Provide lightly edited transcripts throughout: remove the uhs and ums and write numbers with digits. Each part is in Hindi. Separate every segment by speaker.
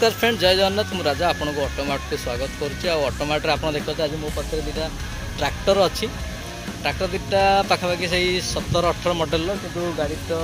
Speaker 1: नमस्कार फ्रेंड, जय जगन्नाथ। मु राजा आपन को ऑटोमार्ट को स्वागत करुच्ची। ऑटोमार्ट आप देखते आज मो पाखे दुटा ट्रैक्टर अच्छी। ट्रैक्टर दुटा पाखापाखि से 17-18 मॉडल कि गाड़ी तो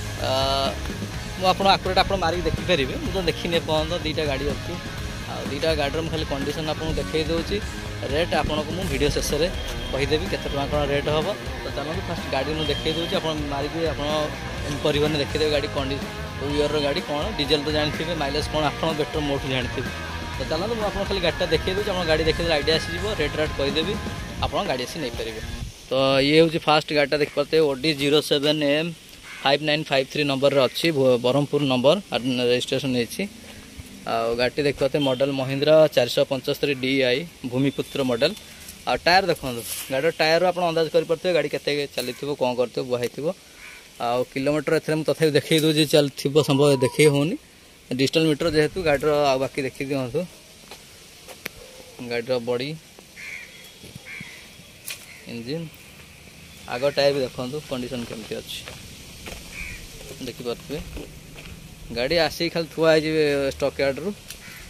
Speaker 1: मुझे आकुरेट आप मारिक देखिपारे। मुझे देखनी पर्यटन दुईटा गाड़ी अच्छी। दुईटा गाड़ी खाली कंडीशन आपको देखई दूसरी। रेट आपको मुझे वीडियो शेष में कहीदेवी के कौन रेट हम। तो चलते फास्ट गाड़ी मुझे देखई दूसरी आप मारिक आप परिवहन देखीदेवे गाड़ी कंडीशन ईयर गाड़ी कौन डीजेल तो जानते माइलेज कौन आप बेटर मोटू जानते। तो चलते मुझे आपको खाली गाड़ी देखई दूसरी आप गाड़ी देखिए आइडिया आसीज रेट रेट कहीदेवी आप गाड़ी आसी नहीं पारे। तो ये हूँ फास्ट गाड़ी देखिए ओडी 07M 5953 नंबर अच्छी ब्रह्मपुर नंबर रजिस्ट्रेशन होती। गाड़ी देखते model Mahindra 475 DI Bhumiputra model. आ टायर देखो गाड़ी टायर आप अंदाज कर गाड़ी के चली कौन कर बुहाई थो। आ किलोमीटर एथरे मुझे तथापि देखई दूसरी चलती संभव देखई होनी डिजिटल मीटर जेहेतु गाड़ी बाकी देखी दिखाँ गाड़ी बॉडी इंजिन आग टायर भी देखो कंडीशन केमती अच्छी देखिपे। गाड़ी आसी खाली थुआ स्टॉक यार्ड रु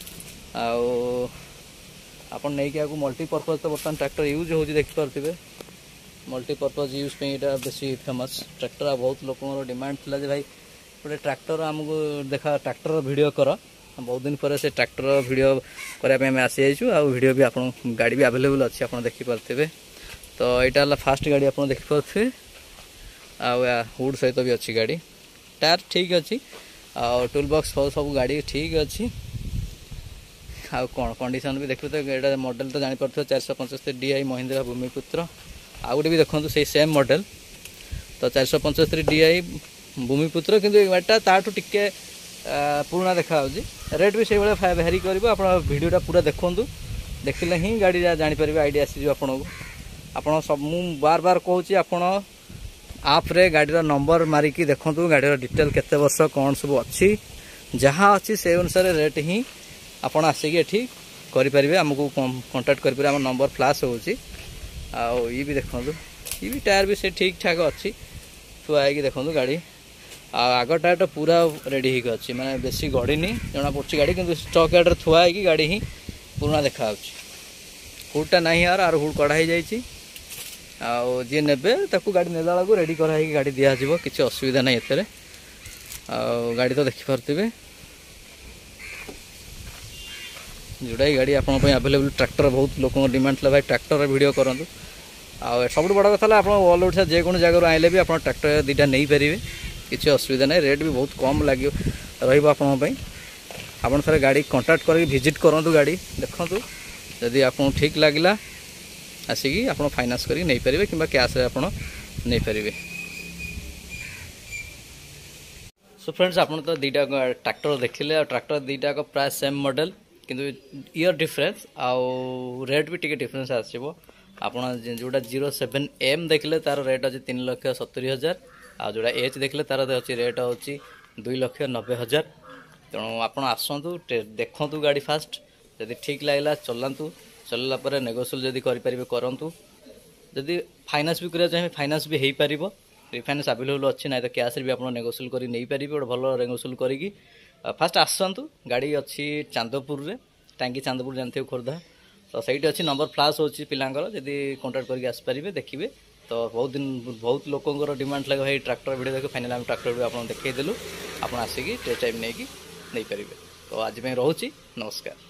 Speaker 1: आपन नहीं क्या मल्टीपर्पज तो बर्तमान ट्रैक्टर यूज हो देखिपे। मल्टीपर्पज यूज पे बेसी फेमस ट्रैक्टर बहुत लोक डिमांड था भाई गोटे ट्रैक्टर आमको देखा ट्रैक्टर वीडियो कर। बहुत दिन पर से ट्रैक्टर वीडियो करने आसी जाइए। वीडियो भी आप गाड़ी भी अवेलेबल अच्छी आप देखिपे। तो यहाँ फास्ट गाड़ी आप देखिपे। हुड सहित भी अच्छी गाड़ी टायर ठीक अच्छी टूल बॉक्स सब गाड़ी ठीक अच्छी। आ कौन कंडीशन भी देखते तो ये मॉडल तो जापर 475 DI महिंद्रा भूमिपुत्र। आ गए भी देखो से सेम मॉडल तो 475 DI भूमिपुत्र कि गाड़ीटा ताठू टिके पुराना देखा रेट भी से भेरी कर। आप वीडियोटा पूरा देखूँ देखिले ही गाड़ी जापर आइडिया आसीज आपन सब मु बार बार कहूँ आप आप्रे गाड़ी नंबर मारिकी देखूँ गाड़ी डिटेल केते वर्ष कौन सब अच्छी जहाँ अच्छी से अनुसार रेट ही आपड़ आसिक ये करें आमको कांटेक्ट करें। आम नंबर फ्लाश होची ये भी देखो ये भी टायर भी से ठीक ठाक अच्छी थुआई देखो गाड़ी आग टायर तो पूरा रेडी होगी अच्छी माने बेसी गड़नी जना पड़ी गाड़ी कि स्टॉक यार्ड थुआई गाड़ी ही पुराना देखा हुडटा ना यार आर हुड कढ़ाई जाइए। जी ने गाड़ी नेला बेलू रेडी कराई गाड़ी दिज्व किसी असुविधा ना एथे। गाड़ी तो देखिपे जोड़ा गाड़ी आप अवेलेबल ट्रैक्टर बहुत लोक डिमांड था भाई ट्रैक्टर वीडियो करूँ। सब बड़ा कथा आप ऑल ओडिशा जेको जगह आइले भी आप ट्रैक्टर दुटा नहीं पारे किसी असुविधा नहीं। रेट भी बहुत कम लगे आप सारे गाड़ी कांटेक्ट कर विजिट करूँ गाड़ी देखूँ जदि आपको ठीक लगला आसिकी आप फाइनान्स कर नहीं पारे कि कैश आप नहीं पारे। सो फ्रेंड्स आप तो दुटा ट्रैक्टर देखिले ट्रैक्टर दुटा प्राय सेम मॉडल किंतु ईयर डिफरेंस आउ रेट भी टिके डिफरेंस आसो। आप जोड़ा 07M देखिले तार रेट अच्छे 3,70,000 आ जोड़ा H देखिले तार अच्छी रेट अच्छी 2,90,000। तेणु आप आसतु देखु गाड़ी फास्ट जदि ठीक लगला चलातु चलला पर नेगोशिएबल जदि करें करूँ। जदि फाइनान्स भी करा चाहिए फाइनान्स भी हो पार रिफाइनान्स अवेलेबल अच्छी ना तो कैश भी आप नेगोशिएबल कर नहीं पारे गोटे भल नेगोशिएबल करी फास्ट आसतु। गाड़ी अच्छी चांदपुर रे टांगी चांदपुर जानते खोर्धा तो सही अच्छी नंबर फ्लाश होची पिलांकर जदि कांटेक्ट करके आसपारे देखिए। तो बहुत दिन बहुत लोकंर डिमांड लगे भाई ट्रैक्टर वीडियो देख फाइनाल आम ट्रैक्टर वीडियो आप देखदेलु आप आसिकी टेस्ट टाइम नहीं पारे। तो आज रोचे नमस्कार।